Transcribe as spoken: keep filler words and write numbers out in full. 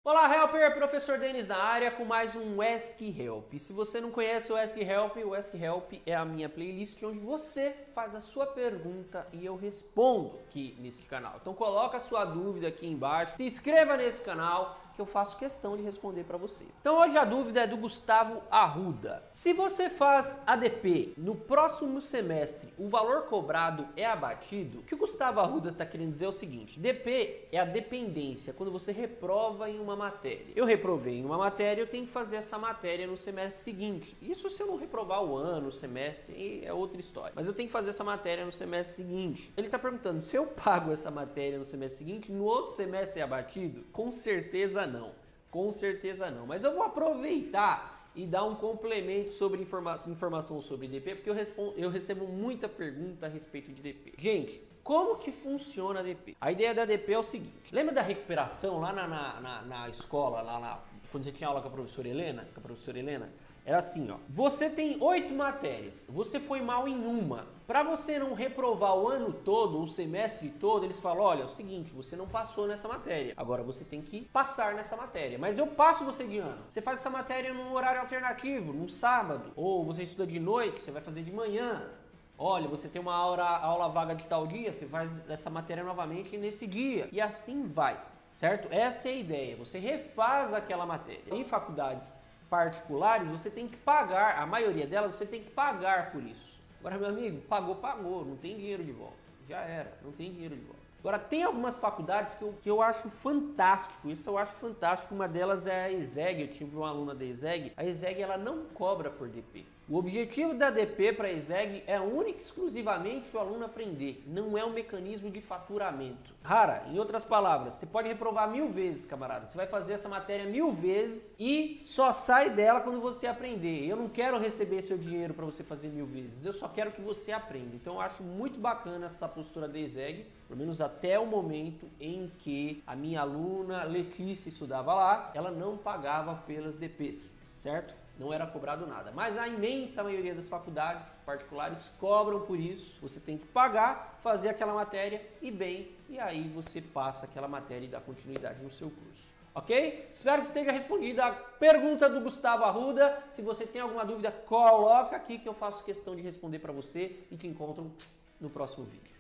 Olá, Helper! Professor Denis na área com mais um Ask Help. Se você não conhece o Ask Help, o Ask Help é a minha playlist onde você faz a sua pergunta e eu respondo aqui nesse canal. Então coloca a sua dúvida aqui embaixo, se inscreva nesse canal que eu faço questão de responder para você. Então hoje a dúvida é do Gustavo Arruda. Se você faz A D P no próximo semestre, o valor cobrado é abatido? O que o Gustavo Arruda está querendo dizer é o seguinte: D P é a dependência, quando você reprova em uma matéria. Eu reprovei em uma matéria, eu tenho que fazer essa matéria no semestre seguinte. Isso se eu não reprovar o ano, o semestre, é outra história. Mas eu tenho que fazer essa matéria no semestre seguinte. Ele está perguntando, se eu pago essa matéria no semestre seguinte, no outro semestre é abatido? Com certeza não. Com certeza não. Mas eu vou aproveitar e dar um complemento sobre informa informação sobre D P, porque eu, respondo, eu recebo muita pergunta a respeito de D P. Gente, como que funciona a D P? A ideia da D P é o seguinte: lembra da recuperação lá na, na, na, na escola, lá na, quando você tinha aula com a professora Helena? Com a professora Helena? Era assim, ó. Você tem oito matérias, você foi mal em uma. Para você não reprovar o ano todo, o semestre todo, eles falam, olha, é o seguinte, você não passou nessa matéria. Agora você tem que passar nessa matéria. Mas eu passo você de ano. Você faz essa matéria num horário alternativo, num sábado. Ou você estuda de noite, você vai fazer de manhã. Olha, você tem uma aula, aula vaga de tal dia, você faz essa matéria novamente nesse dia. E assim vai, certo? Essa é a ideia. Você refaz aquela matéria. Em faculdades particulares, você tem que pagar, a maioria delas você tem que pagar por isso. Agora, meu amigo, pagou, pagou, não tem dinheiro de volta. Já era, não tem dinheiro de volta. Agora, tem algumas faculdades que eu, que eu acho fantástico, isso eu acho fantástico, uma delas é a ESEG, eu tive uma aluna da ESEG, a ESEG ela não cobra por D P. O objetivo da D P para a ESEG é única e exclusivamente o aluno aprender, não é um mecanismo de faturamento. Rara, em outras palavras, você pode reprovar mil vezes, camarada, você vai fazer essa matéria mil vezes e só sai dela quando você aprender. Eu não quero receber seu dinheiro para você fazer mil vezes, eu só quero que você aprenda. Então eu acho muito bacana essa postura da ESEG, pelo menos até o momento em que a minha aluna Letícia estudava lá, ela não pagava pelas D Ps, certo? Não era cobrado nada. Mas a imensa maioria das faculdades particulares cobram por isso. Você tem que pagar, fazer aquela matéria e bem, e aí você passa aquela matéria e dá continuidade no seu curso. Ok? Espero que esteja respondida a pergunta do Gustavo Arruda. Se você tem alguma dúvida, coloca aqui que eu faço questão de responder para você e te encontro no próximo vídeo.